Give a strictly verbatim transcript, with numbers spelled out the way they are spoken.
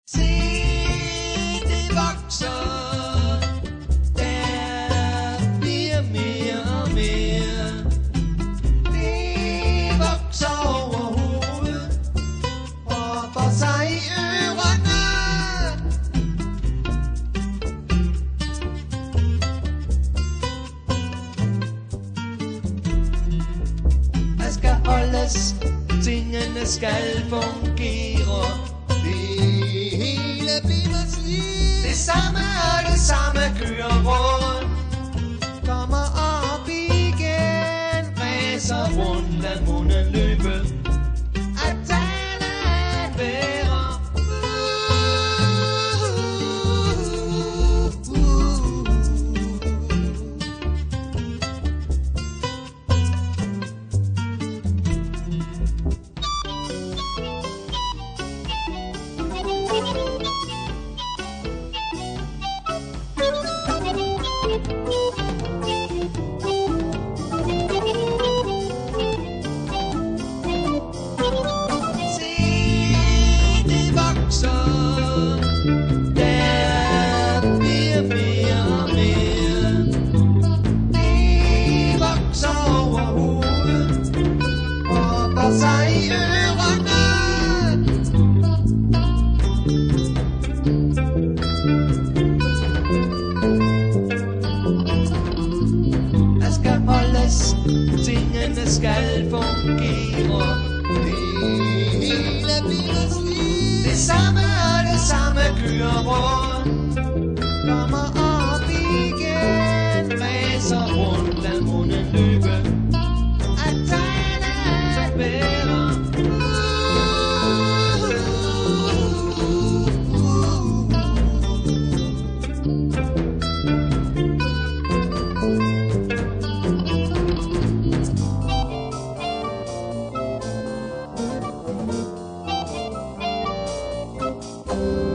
Se, det vokser. Der bliver mere og mere. Det vokser over hovedet og får sig i ørerne. Der skal holdes, tingene skal fungere. Det hele bliver slidt. Det samme og det samme kører rundt. Kommer op igen. Ræser rundt, lad munden løbe. At tale at være. Tingene skal fungere. Det hele bliver slidt. Det samme og det samme kører rundt. Kommer op igen. Ræser rundt, lad munden løbe. At tale at være. Oh,